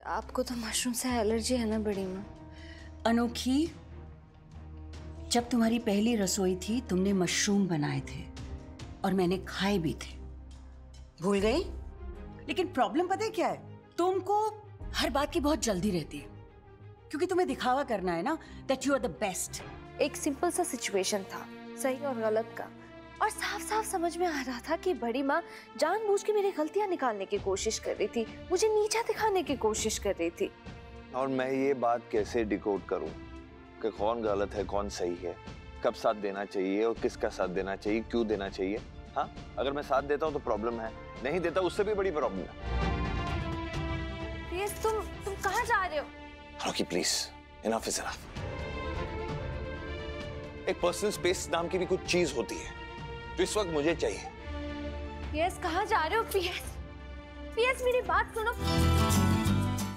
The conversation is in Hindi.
आपको तो मशरूम से एलर्जी है ना बड़ी माँ? अनोखी, जब तुम्हारी पहली रसोई थी तुमने मशरूम बनाए थे और मैंने खाए भी थे। भूल गई? लेकिन प्रॉब्लम पता है क्या है, तुमको हर बात की बहुत जल्दी रहती है क्योंकि तुम्हें दिखावा करना है ना that you are the best. एक सिंपल सा सिचुएशन था, सही और गलत का, और साफ साफ समझ में आ रहा था कि बड़ी माँ जानबूझ के मेरी गलतियां निकालने की कोशिश कर रही थी, मुझे नीचा दिखाने की कोशिश कर रही थी। और मैं ये बात कैसे डिकोड करूं कि कौन गलत है कौन सही है, कब साथ देना चाहिए और किसका साथ देना चाहिए, क्यों देना चाहिए? हाँ, अगर मैं साथ देता हूँ तो प्रॉब्लम है, नहीं देता उससे भी बड़ी प्रॉब्लम है। तुम कहाँ जा रहे हो? Rocky please, enough is enough. एक पर्सनल स्पेस नाम की भी कुछ चीज होती है जो इस वक्त मुझे चाहिए। कहाँ जा रहे हो? पीएस मेरी बात सुनो।